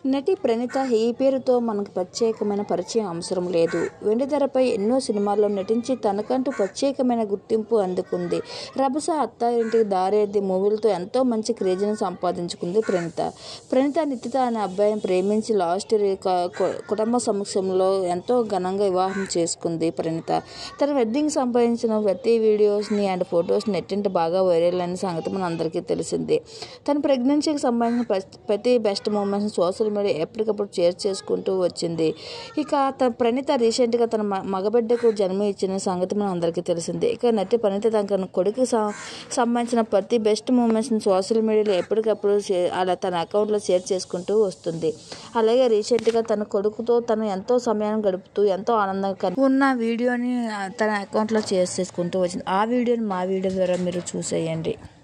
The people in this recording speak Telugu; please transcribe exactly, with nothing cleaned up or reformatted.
నటి ప్రణీత ఈ పేరుతో మనకు ప్రత్యేకమైన పరిచయం అవసరం లేదు. వెండితెరపై ఎన్నో సినిమాల్లో నటించి తనకంటూ ప్రత్యేకమైన గుర్తింపు అందుకుంది. రభస, అత్తారింటికి దారేది మూవీలతో ఎంతో మంచి క్రేజ్ను సంపాదించుకుంది ప్రణీత. ప్రణీత నితిత అనే అబ్బాయిని ప్రేమించి లాస్ట్ కుటుంబ సమక్షంలో ఎంతో ఘనంగా వివాహం చేసుకుంది ప్రణీత. తన వెడ్డింగ్ సంపాదించిన ప్రతి వీడియోస్ని అండ్ ఫొటోస్ని నెట్టింట బాగా వైరల్ అయిన సంగతి మన అందరికీ తెలిసిందే. తన ప్రెగ్నెన్సీకి సంబంధించిన ప్రతి బెస్ట్ మూమెంట్స్ సోషల్ మీడియా ఎప్పటికప్పుడు షేర్ చేసుకుంటూ వచ్చింది. ఇక తన ప్రణీత రీసెంట్గా తన మగబిడ్డకు జన్మ ఇచ్చిన సంగతి మన అందరికీ తెలిసిందే. ఇక నటి ప్రణీత తన కొడుకు సంబంధించిన ప్రతి బెస్ట్ మూమెంట్స్ని సోషల్ మీడియాలో ఎప్పటికప్పుడు అలా తన అకౌంట్లో షేర్ చేసుకుంటూ వస్తుంది. అలాగే రీసెంట్గా తన కొడుకుతో తను ఎంతో సమయాన్ని గడుపుతూ ఎంతో ఆనందంగా ఉన్న వీడియోని తన అకౌంట్లో షేర్ చేసుకుంటూ వచ్చింది. ఆ వీడియోని మా వీడియో ద్వారా మీరు చూసేయండి.